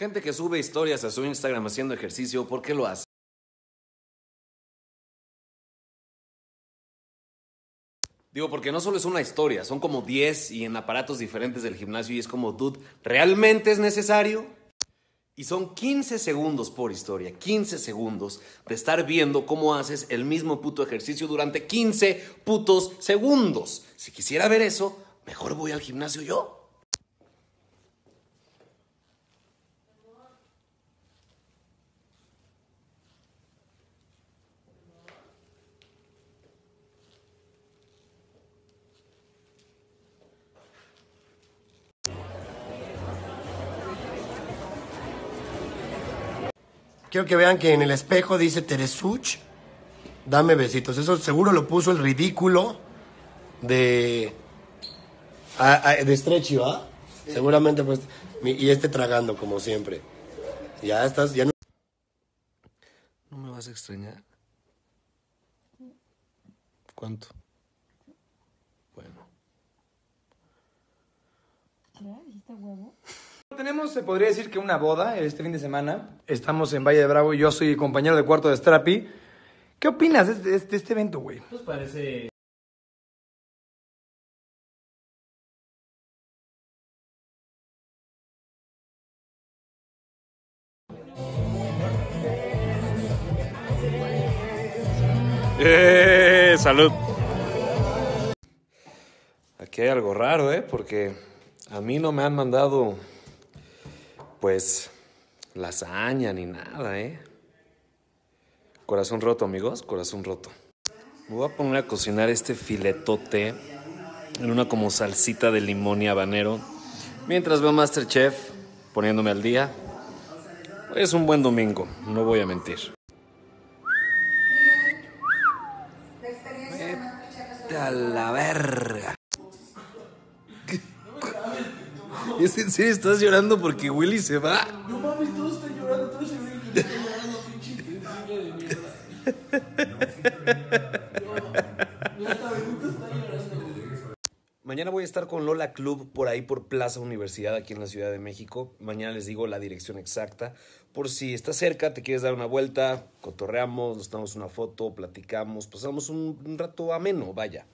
Gente que sube historias a su Instagram haciendo ejercicio, ¿por qué lo hace? Digo, porque no solo es una historia, son como 10 y en aparatos diferentes del gimnasio y es como, dude, ¿realmente es necesario? Y son 15 segundos por historia, 15 segundos de estar viendo cómo haces el mismo puto ejercicio durante 15 putos segundos. Si quisiera ver eso, mejor voy al gimnasio yo. Quiero que vean que en el espejo dice Teresuch, dame besitos. Eso seguro lo puso el ridículo de Stretchy, ¿va? Sí. Seguramente pues. Y este tragando, como siempre. Ya estás, ya no. ¿No me vas a extrañar? ¿Cuánto? Bueno. ¿Dijiste huevo? Tenemos, se podría decir que una boda este fin de semana. Estamos en Valle de Bravo y yo soy compañero de cuarto de Strapi. ¿Qué opinas de este evento, güey? Pues parece... ¡Salud! Aquí hay algo raro, porque a mí no me han mandado, pues, lasaña ni nada, Corazón roto, amigos, corazón roto. Me voy a poner a cocinar este filetote en una como salsita de limón y habanero mientras veo MasterChef, poniéndome al día. Es un buen domingo, no voy a mentir. Vete a la verga. ¿Es en serio? ¿Estás llorando porque Willy se va? No mames, todos están llorando, todos se ven que están llorando, pinche increíble de mierda. No, esta Benito está llorando, güey. Mañana voy a estar con Lola Club por ahí por Plaza Universidad aquí en la Ciudad de México. Mañana les digo la dirección exacta. Por si estás cerca, te quieres dar una vuelta, cotorreamos, nos tomamos una foto, platicamos, pasamos un rato ameno, vaya.